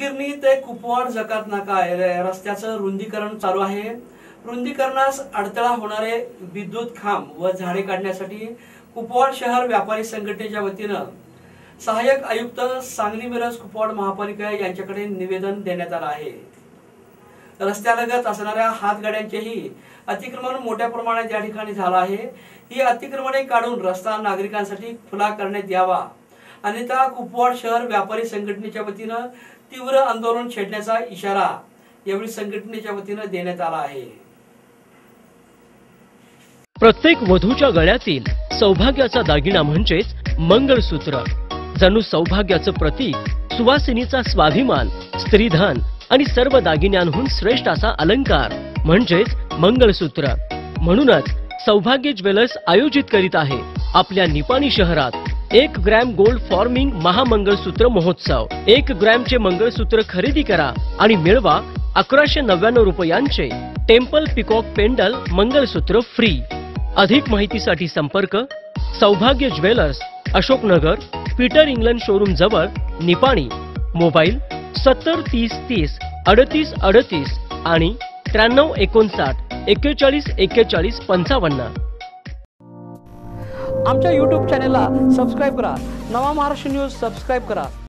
सूतगिरणी ते कुपवाड जकात नाका रस्त्याचं रुंदीकरण चालू आहे। रुंदीकरणास अडथळा होणारे विद्युत खांब व झाडे काढण्यासाठी कुपवाड शहर व्यापारी संघटनेच्या वतीनं सहाय्यक आयुक्त सांगली मिरज कुपवाड महापालिका यांच्याकडे निवेदन देण्यात आलं आहे। रस्त्यालगत असणाऱ्या हातगाड्यांचेही अतिक्रमण मोठ्या प्रमाणात या ठिकाणी झालं आहे। ही अतिक्रमणे काढून रस्ता नागरिकांसाठी खुला करण्यात यावा, अन्यथा कुपवाड शहर व्यापारी संघटनेच्या वतीनं तीव्र आंदोलन छेडण्याचा इशारा यावेळी संघटनेच्या वतीनं देण्यात आला आहे। प्रत्येक वधूच्या गळ्यातील सौभाग्याचा दागिना म्हणजेच मंगळसूत्र, जणू सौभाग्याचं प्रतीक, सुवासिनीचा स्वाभिमान, स्त्रीधन आणि सर्व दागिन्यांहून श्रेष्ठ असा अलंकार म्हणजेच मंगळसूत्र। म्हणूनच सौभाग्य ज्वेलर्स आयोजित करीत आहे आपल्या निपाणी शहरात 1 ग्रॅम गोल्ड फॉर्मिंग महामंगळसूत्र महोत्सव। 1 ग्रॅमचे मंगळसूत्र खरेदी करा आणि मिळवा 1199 रुपयांचे temple peacock pendant mangalsutra free. अधिक माहितीसाठी संपर्क Saubhagya jewellers, Ashoknagar, Peter England showroom जवळ, निपाणी। मोबाईल 70 30 30 38 38 आणि 93 59 41 41 55। आमच्या YouTube चॅनेलला सबस्क्राइब करा। नवा महाराष्ट्र न्यूज सबस्क्राइब करा।